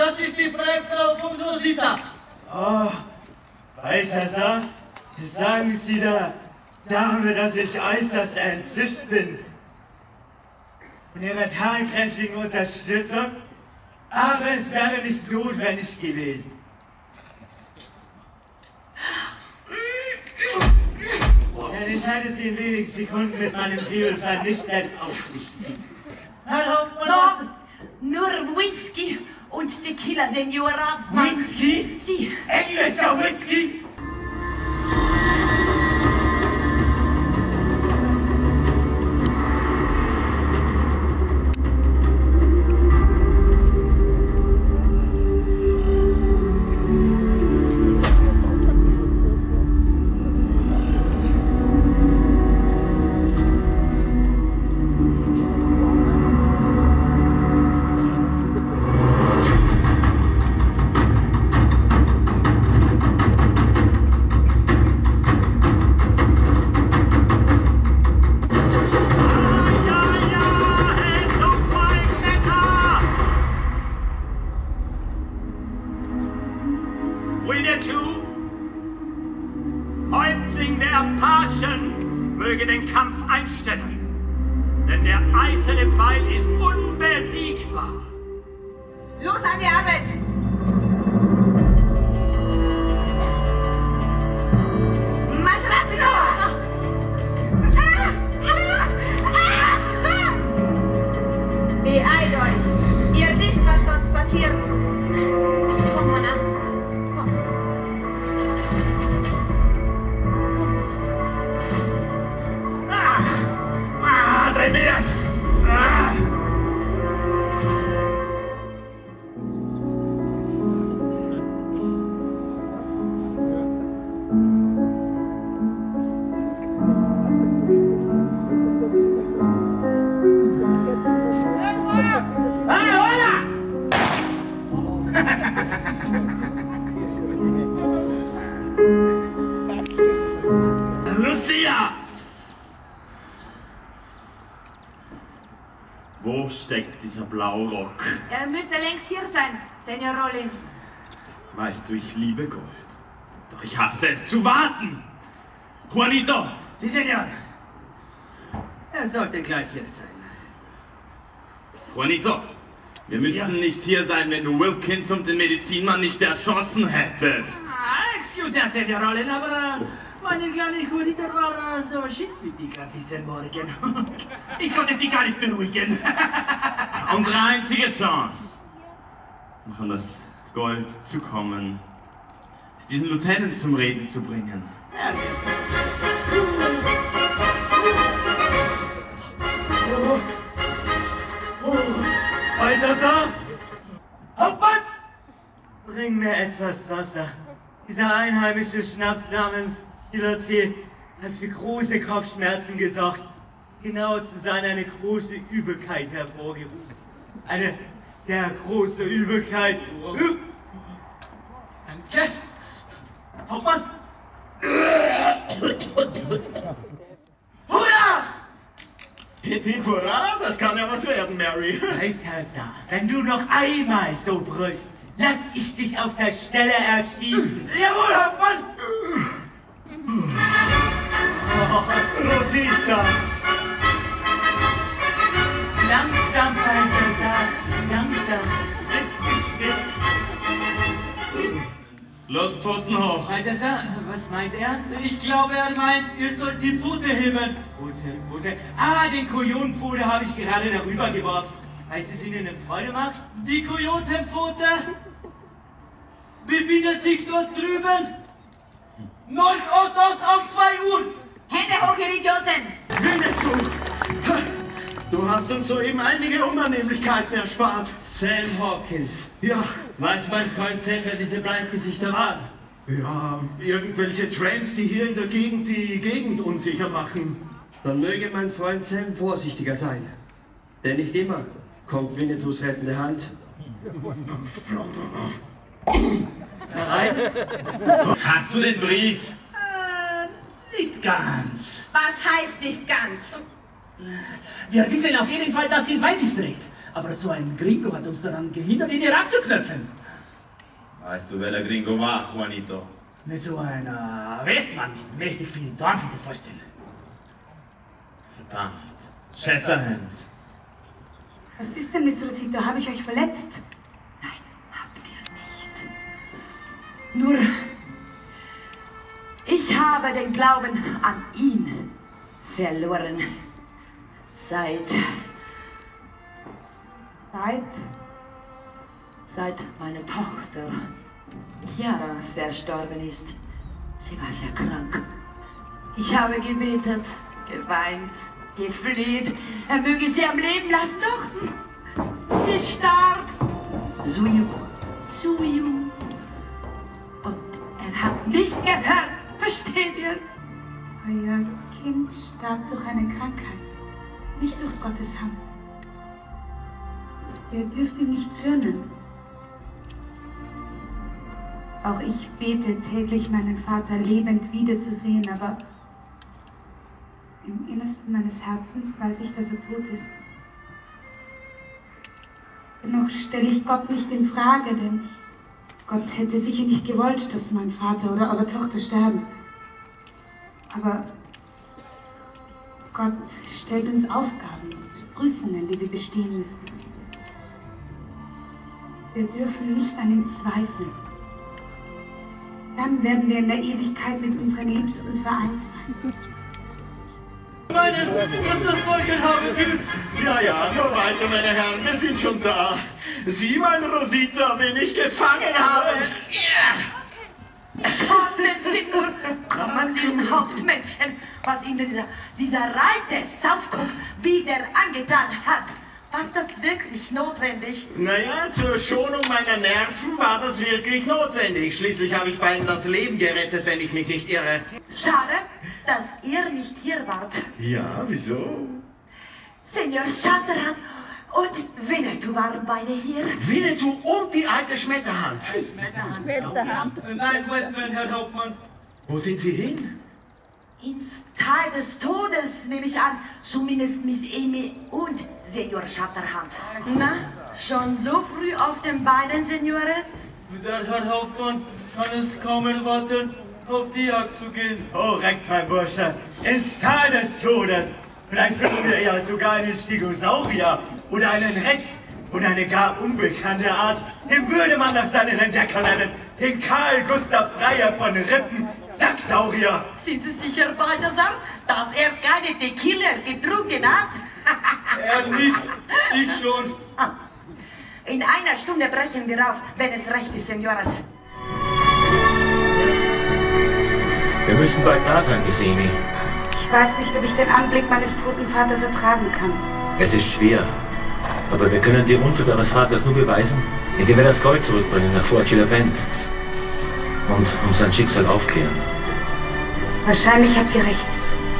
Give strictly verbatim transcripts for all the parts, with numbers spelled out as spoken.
Das ist die Freifrau von Rosita. Oh, Balthasar, sagen Sie der Dame, dass ich äußerst entzückt bin von Ihrer tatkräftigen Unterstützung, aber es wäre nicht notwendig gewesen. Denn ich hätte Sie in wenigen Sekunden mit meinem Säbel vernichtet aufrichten. Herr Hauptmann, No, nur Whisky und Tequila, Senora. Whisky? Sie. Englischer Whisky? Winnetou, Häuptling der Apachen, möge den Kampf einstellen, denn der eiserne Pfeil ist unbesiegbar. Los an die Arbeit! Más rápido! Beeilt euch! Ihr wisst, was sonst passiert. Komm, Mona. Komm. Ah! Ah, der Wert! Ah! Lucia! Wo steckt dieser Blaurock? Er müsste längst hier sein, Senor Rollin. Weißt du, ich liebe Gold. Doch ich hasse es zu warten. Juanito! Sie, Senor. Er sollte gleich hier sein. Juanito! Wir müssten nicht hier sein, wenn du Wilkins und den Medizinmann nicht erschossen hättest. Ah, excuse, Senor Rollin, aber äh, meine kleine Juanita war äh, so schiffswürdig an diesem Morgen. Ich konnte sie gar nicht beruhigen. Unsere einzige Chance, noch an das Gold zu kommen, ist diesen Lieutenant zum Reden zu bringen. Oh. Oh. Balthasar! Hauptmann! Bring mir etwas Wasser. Dieser einheimische Schnaps namens Tee hat für große Kopfschmerzen gesorgt. Genau zu sein, eine große Übelkeit hervorgerufen. Eine sehr große Übelkeit. Danke. Hauptmann! Hurra! Hip hip hurra, das kann ja was werden, Mary. Balthasar, wenn du noch einmal so brüllst, lass ich dich auf der Stelle erschießen. Jawohl, Hauptmann! Oh, Rosita! langsam, Balthasar, langsam. Schritt für Schritt. Los, Pfoten hoch. Balthasar, was meint er? Ich glaube, er meint, ihr sollt die Pfote heben. Pfote, Pfote. Ah, den Kojonenpfote habe ich gerade darüber geworfen. Heißt es Ihnen eine Freude macht? Die Kojotenpfote befindet sich dort drüben. Nordost-Ost auf zwei Uhr. Hände hoch, ihr Idioten! Winnetou! Du hast uns soeben einige Unannehmlichkeiten erspart. Sam Hawkins. Ja, Weiß mein Freund Sam, wer diese Bleibgesichter waren? ja, irgendwelche Trends, die hier in der Gegend die Gegend unsicher machen. Dann möge mein Freund Sam vorsichtiger sein. Denn nicht immer kommt Winnetous rettende Hand. Herein? Hast du den Brief? Äh, nicht ganz. Was heißt nicht ganz? Wir wissen auf jeden Fall, dass sie ihn bei sich trägt. Aber so ein Gringo hat uns daran gehindert, ihn hier abzuknöpfen. Weißt du, wer der Gringo war, Juanito? Mit so einer Westmann mit mächtig vielen Dorn für die Fäuste. Verdammt. Shatterhand. Was ist denn, Miss Rosita? Habe ich euch verletzt? Nein, habt ihr nicht. Nur, ich habe den Glauben an ihn verloren. Seit... Seit... Seit meine Tochter Chiara verstorben ist. Sie war sehr krank. Ich habe gebetet, geweint, gefleht. Er möge sie am Leben lassen, doch sie starb. So jung, so jung. Und er hat nicht gehört, versteht ihr? Euer Kind starb durch eine Krankheit, nicht durch Gottes Hand. Ihr dürft ihm nicht zürnen. Auch ich bete täglich, meinen Vater lebend wiederzusehen, aber im Innersten meines Herzens weiß ich, dass er tot ist. Dennoch stelle ich Gott nicht in Frage, denn Gott hätte sicher nicht gewollt, dass mein Vater oder eure Tochter sterben. Aber Gott stellt uns Aufgaben und Prüfungen, die wir bestehen müssen. Wir dürfen nicht an ihm zweifeln. Dann werden wir in der Ewigkeit mit unseren Liebsten vereint sein. Meinen, was das Volk haben will. Ja, ja, nur weiter, meine Herren, wir sind schon da. Sieh mal, Rosita, wen ich gefangen habe. Kommen Sie nur, kommen Sie nun, Hauptmännchen, was Ihnen dieser, dieser reite Saufkopf wieder angetan hat. War das wirklich notwendig? Naja, zur Schonung meiner Nerven war das wirklich notwendig. Schließlich habe ich beiden das Leben gerettet, wenn ich mich nicht irre. Schade, dass ihr nicht hier wart. Ja, wieso? Senior Shatterhand und Winnetou waren beide hier. Winnetou und die alte Schmetterhand. Schmetterhand. Nein, Westman, Herr Hauptmann. Wo sind sie hin? Ins Tal des Todes, nehme ich an. Zumindest Miss Amy und Senior Shatterhand. Na, schon so früh auf den Beinen, Seniores? Der Herr Hauptmann kann es kaum erwarten, auf die Jagd zu gehen. Oh, Reck, mein Bursche, ins Tal des Todes. Vielleicht finden wir ja sogar einen Stegosaurier oder einen Rex oder eine gar unbekannte Art. Den würde man nach seinen Entdeckern nennen. Den Karl Gustav Freier von Rippen, Sacksaurier. Sind Sie sicher, Balthasar, dass er keine Tequila getrunken hat? Er nicht, ich schon. In einer Stunde brechen wir auf, wenn es recht ist, Senores. Wir müssen bald da sein, Miss Amy. Ich weiß nicht, ob ich den Anblick meines toten Vaters ertragen kann. Es ist schwer. Aber wir können die Unschuld eures Vaters nur beweisen, indem wir das Gold zurückbringen nach Fort Bend. Und um sein Schicksal aufklären. Wahrscheinlich habt ihr recht.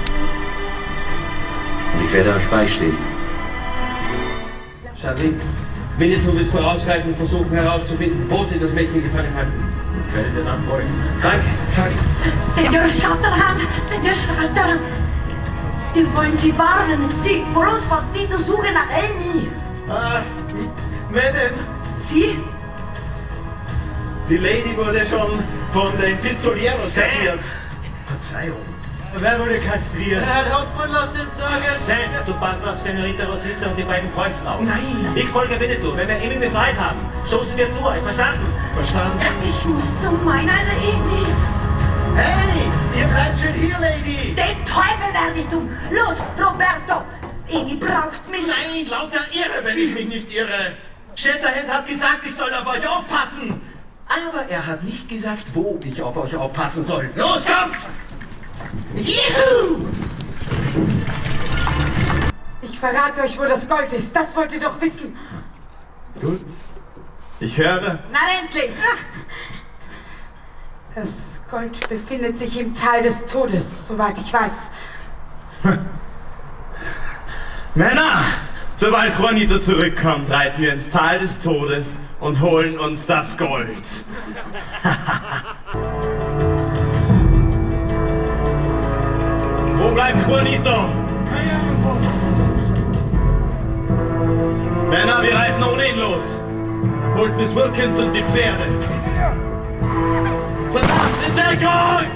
Und ich werde euch beistehen. Charlie, Winnetou wird vorausschreitend versuchen herauszufinden, wo sie das Mädchen gefangen halten. Ich werde dir dann folgen. Danke, Charlie. Senior Shatterhand, Senior Shatterhand. Wir wollen Sie warnen. Sie bloß von Tito Suche nach Amy. Ah, wer denn? Sie? Die Lady wurde schon von den Pistolieros kassiert. Verzeihung. Wer wurde kastriert? Herr Hauptmann, lass ihn fragen. Sam, du passt auf Senorita Rosita und die beiden Preußen auf. Nein. Ich folge Winnetou. Wenn wir Amy befreit haben, stoßen wir zu euch. Verstanden? Verstanden? Ich muss zu meiner Amy. Hey, ihr bleibt schön hier, Lady. Den Teufel werde ich tun. Los, Roberto. Amy braucht mich. Nein, lauter Irre, wenn ich mich nicht irre. Shatterhand hat gesagt, ich soll auf euch aufpassen. Aber er hat nicht gesagt, wo ich auf euch aufpassen soll. Los, kommt! Juhu! Ich verrate euch, wo das Gold ist. Das wollt ihr doch wissen. Gut. Ich höre. Na endlich. Das Gold befindet sich im Tal des Todes, soweit ich weiß. Männer! Sobald Juanito zurückkommt, reiten wir ins Tal des Todes und holen uns das Gold. Wo bleibt Juanito? Männer, wir reiten ohne ihn los. Holt Miss Wilkins und die Pferde. Verdammt, in Deckung!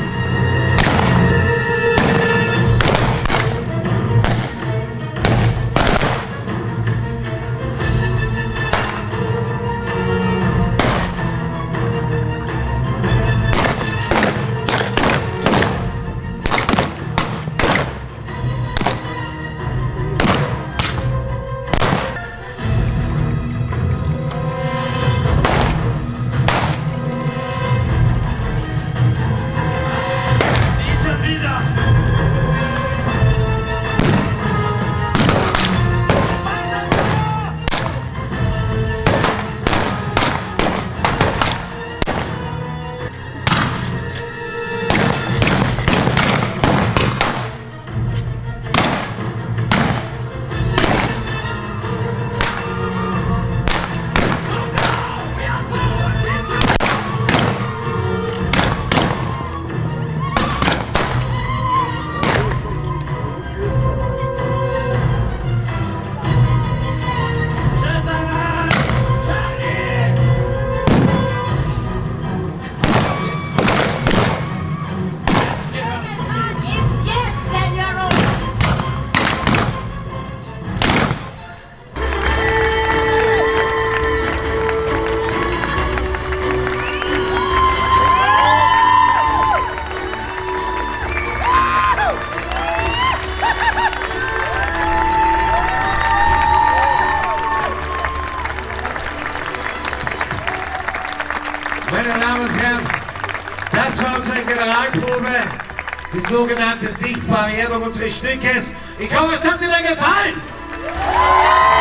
Meine Damen und Herren, das war unsere Generalprobe, die sogenannte Sichtbarmachung unseres Stückes. Ich hoffe, es hat Ihnen gefallen.